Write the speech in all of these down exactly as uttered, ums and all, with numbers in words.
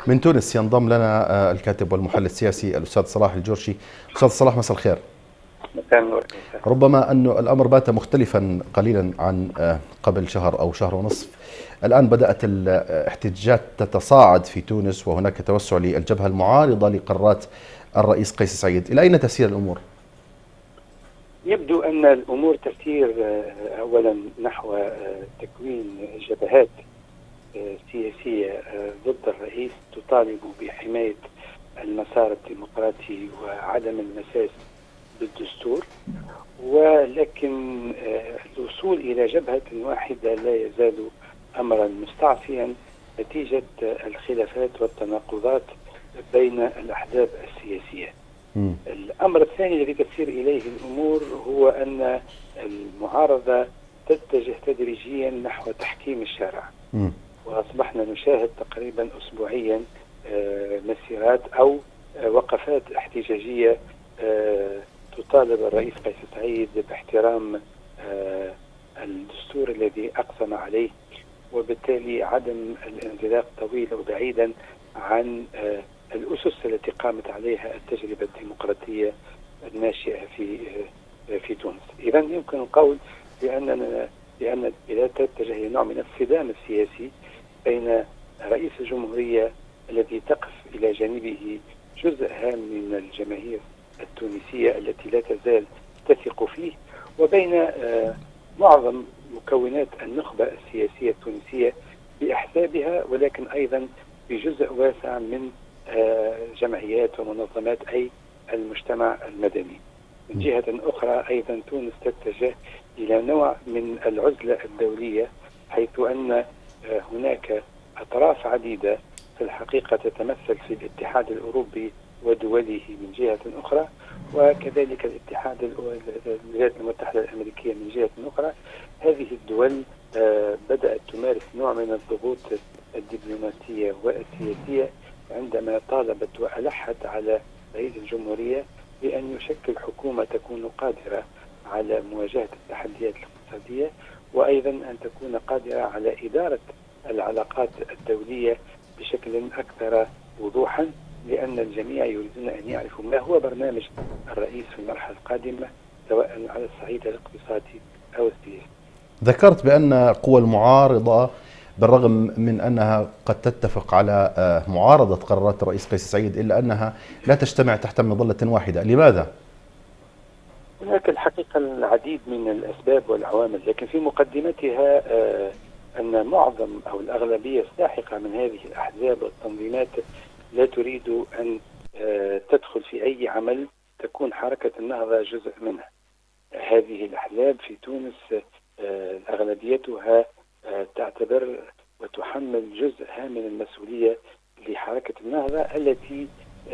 من تونس ينضم لنا آه، الكاتب والمحلل السياسي الأستاذ صلاح الجرشي. أستاذ صلاح، مساء الخير. مساء النور. ربما أن الأمر بات مختلفا قليلا عن آه، قبل شهر أو شهر ونصف. الآن بدأت الاحتجاجات تتصاعد في تونس، وهناك توسع للجبهة المعارضة لقرارات الرئيس قيس سعيد. إلى أين تسير الأمور؟ يبدو أن الأمور تسير أولا نحو تكوين جبهات سياسية ضد الرئيس تطالب بحماية المسار الديمقراطي وعدم المساس بالدستور، ولكن الوصول إلى جبهة واحدة لا يزال أمرا مستعصيا نتيجة الخلافات والتناقضات بين الأحزاب السياسية. م. الأمر الثاني الذي تسير إليه الأمور هو أن المعارضة تتجه تدريجيا نحو تحكيم الشارع، م. وأصبحنا نشاهد تقريبا أسبوعيا مسيرات أو وقفات احتجاجية تطالب الرئيس قيس سعيد باحترام الدستور الذي أقسم عليه، وبالتالي عدم الانزلاق طويلا وبعيدا عن الأسس التي قامت عليها التجربة الديمقراطية الناشئة في في تونس. إذا يمكن القول بأننا بأن البلاد تتجه إلى نوع من الصدام السياسي بين رئيس الجمهورية الذي تقف إلى جانبه جزء هام من الجماهير التونسية التي لا تزال تثق فيه، وبين معظم مكونات النخبة السياسية التونسية بأحزابها، ولكن أيضا بجزء واسع من جمعيات ومنظمات أي المجتمع المدني. من جهة أخرى أيضا تونس تتجه إلى نوع من العزلة الدولية، حيث أن هناك أطراف عديدة في الحقيقة تتمثل في الاتحاد الأوروبي ودوله من جهة أخرى، وكذلك الاتحاد الولايات المتحدة الأمريكية من جهة أخرى. هذه الدول بدأت تمارس نوع من الضغوط الدبلوماسية والسياسية عندما طالبت وألحت على رئيس الجمهورية بأن يشكل حكومة تكون قادرة على مواجهة التحديات الاقتصادية، وأيضا أن تكون قادرة على إدارة العلاقات الدولية بشكل أكثر وضوحا، لأن الجميع يريدون أن يعرفوا ما هو برنامج الرئيس في المرحلة القادمة سواء على الصعيد الاقتصادي أو السياسي. ذكرت بأن قوى المعارضة بالرغم من أنها قد تتفق على معارضة قرارات الرئيس قيس سعيد إلا أنها لا تجتمع تحت مظلة واحدة. لماذا؟ هناك الحقيقة العديد من الأسباب والعوامل، لكن في مقدمتها أن معظم أو الأغلبية الساحقة من هذه الأحزاب والتنظيمات لا تريد أن تدخل في أي عمل تكون حركة النهضة جزء منها. هذه الأحزاب في تونس أغلبيتها تعتبر وتحمل جزء هام من المسؤولية لحركة النهضة التي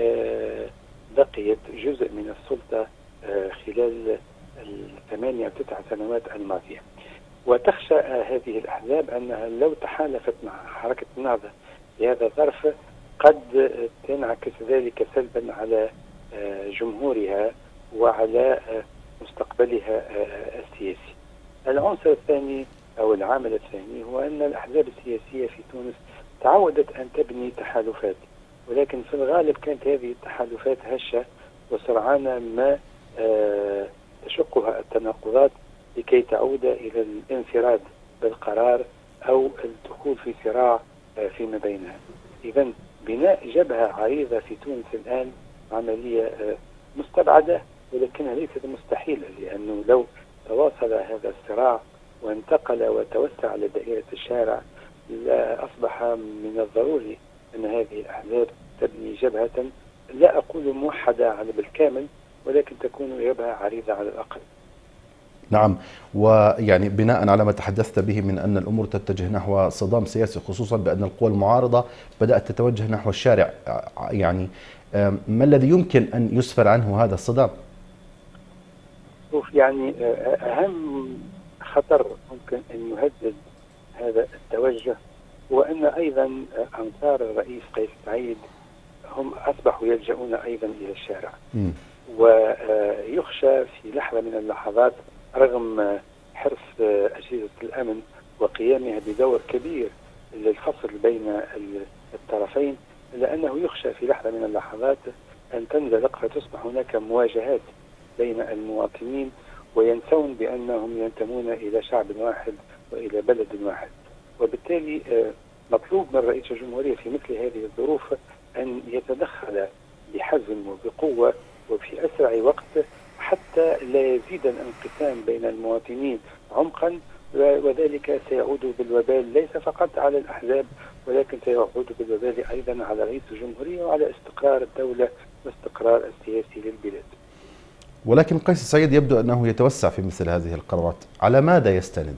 بقيت جزء من السلطة خلال الثمانية أو تسع سنوات الماضية، وتخشى هذه الأحزاب أنها لو تحالفت مع حركة النهضة في هذا الظرف قد تنعكس ذلك سلبا على جمهورها وعلى مستقبلها السياسي. العنصر الثاني أو العامل الثاني هو أن الأحزاب السياسية في تونس تعودت أن تبني تحالفات، ولكن في الغالب كانت هذه التحالفات هشة وسرعان ما تشقها التناقضات لكي تعود إلى الانفراد بالقرار أو الدخول في صراع فيما بينها. إذا بناء جبهة عريضة في تونس الآن عملية مستبعدة، ولكنها ليست مستحيلة، لأنه لو تواصل هذا الصراع وانتقل وتوسع لدائرة الشارع لا أصبح من الضروري أن هذه الأحزاب تبني جبهة لا أقول موحدة على بالكامل، ولكن تكون جبهة عريضة على الأقل. نعم، ويعني بناء على ما تحدثت به من أن الأمور تتجه نحو صدام سياسي، خصوصا بأن القوى المعارضة بدأت تتوجه نحو الشارع، يعني ما الذي يمكن أن يسفر عنه هذا الصدام؟ شوف، يعني أهم خطر ممكن أن يهدد هذا التوجه هو أن أيضا أنصار الرئيس قيس سعيد هم أصبحوا يلجؤون أيضا إلى الشارع، م. ويخشى في لحظة من اللحظات رغم حرص أجهزة الأمن وقيامها بدور كبير للفصل بين الطرفين إلا أنه يخشى في لحظة من اللحظات أن تنزلق فتصبح هناك مواجهات بين المواطنين وينسون بأنهم ينتمون إلى شعب واحد وإلى بلد واحد. وبالتالي مطلوب من رئيس الجمهورية في مثل هذه الظروف أن يتدخل بحزم وبقوة وفي أسرع وقت حتى لا يزيد الانقسام بين المواطنين عمقا، وذلك سيعود بالوبال ليس فقط على الأحزاب ولكن سيعود بالوبال أيضا على رئيس الجمهورية وعلى استقرار الدولة واستقرار السياسي للبلاد. ولكن قيس سعيد يبدو أنه يتوسع في مثل هذه القرارات، على ماذا يستند؟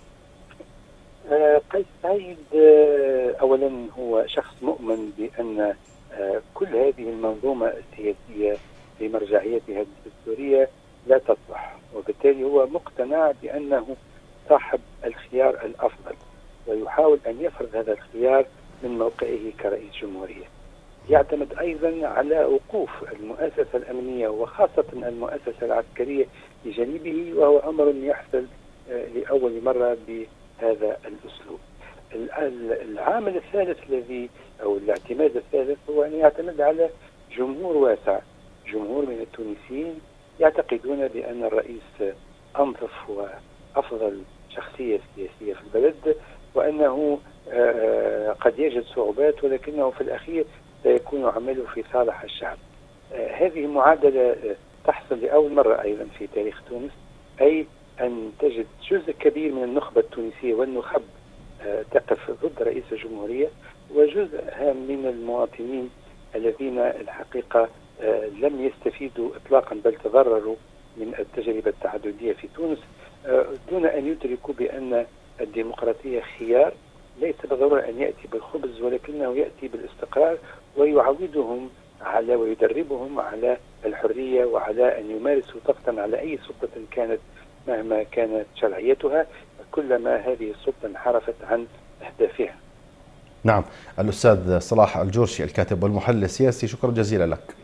قيس سعيد أولا هو شخص مؤمن بأن كل هذه المنظومة السياسية بمرجعيتها الدستورية لا تصلح، وبالتالي هو مقتنع بأنه صاحب الخيار الأفضل ويحاول أن يفرض هذا الخيار من موقعه كرئيس جمهورية. يعتمد أيضا على وقوف المؤسسة الأمنية وخاصة المؤسسة العسكرية بجانبه، وهو أمر يحصل لأول مرة بهذا الأسلوب. العامل الثالث الذي أو الاعتماد الثالث هو أن يعتمد على جمهور واسع، جمهور من التونسيين يعتقدون بأن الرئيس أنظف وأفضل شخصية سياسية في البلد، وأنه قد يجد صعوبات ولكنه في الأخير سيكون عمله في صالح الشعب. هذه معادلة تحصل لأول مرة أيضا في تاريخ تونس، أي أن تجد جزء كبير من النخبة التونسية والنخب تقف ضد رئيس الجمهورية، وجزء هام من المواطنين الذين الحقيقة لم يستفيدوا إطلاقا بل تضرروا من التجربة التعددية في تونس، دون أن يدركوا بأن الديمقراطية خيار ليس بالضرورة أن يأتي بالخبز ولكنه يأتي بالاستقرار، ويعودهم على ويدربهم على الحرية وعلى أن يمارسوا ضغطا على أي سلطة كانت مهما كانت شرعيتها كلما هذه السلطة انحرفت عن أهدافها. نعم، الأستاذ صلاح الجورشي الكاتب والمحلل السياسي، شكرا جزيلا لك.